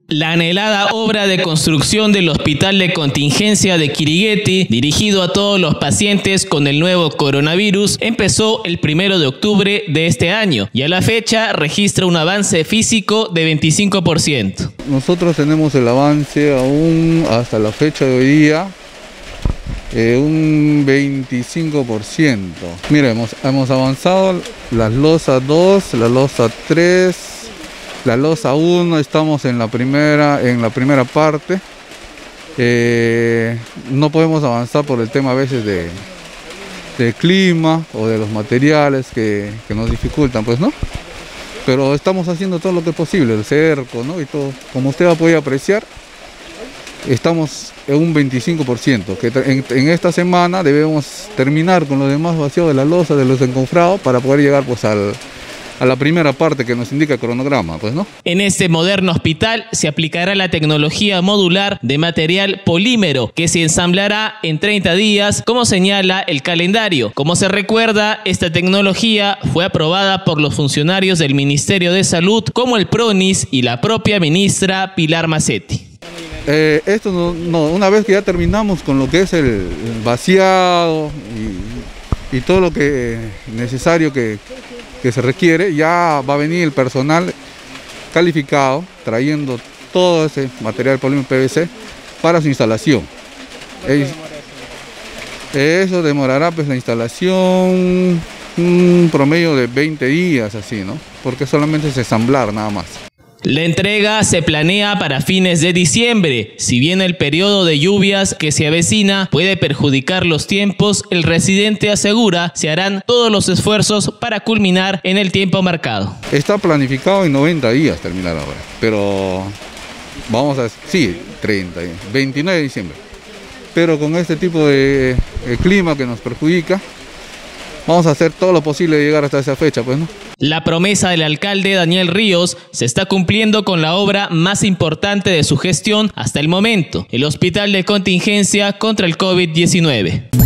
La anhelada obra de construcción del Hospital de Contingencia de Quiriguetti, dirigido a todos los pacientes con el nuevo coronavirus, empezó el 1 de octubre de este año y a la fecha registra un avance físico de 25%. Nosotros tenemos el avance aún hasta la fecha de hoy día, un 25%. Mira, hemos avanzado las losas 2, la losa 3, la losa 1, estamos en la primera parte. No podemos avanzar por el tema a veces de clima o de los materiales que nos dificultan, pues, ¿no? Pero estamos haciendo todo lo que es posible, el cerco, ¿no? Y todo. Como usted va a poder apreciar, estamos en un 25%, que en esta semana debemos terminar con los demás vaciados de la losa, de los encofrados, para poder llegar pues a la primera parte que nos indica el cronograma, pues, ¿no? En este moderno hospital se aplicará la tecnología modular de material polímero que se ensamblará en 30 días, como señala el calendario. Como se recuerda, esta tecnología fue aprobada por los funcionarios del Ministerio de Salud, como el PRONIS y la propia ministra Pilar Mazzetti. Esto una vez que ya terminamos con lo que es el vaciado y todo lo que necesario que se requiere, ya va a venir el personal calificado trayendo todo ese material polímero PVC para su instalación. Eso demorará pues la instalación un promedio de 20 días así, ¿no? Porque solamente es ensamblar nada más. La entrega se planea para fines de diciembre. Si bien el periodo de lluvias que se avecina puede perjudicar los tiempos, el residente asegura se harán todos los esfuerzos para culminar en el tiempo marcado. Está planificado en 90 días terminar ahora, pero vamos a, sí, 29 de diciembre. Pero con este tipo de clima que nos perjudica, vamos a hacer todo lo posible de llegar hasta esa fecha, pues, ¿no? La promesa del alcalde Daniel Ríos se está cumpliendo con la obra más importante de su gestión hasta el momento, el Hospital de Contingencia contra el COVID-19.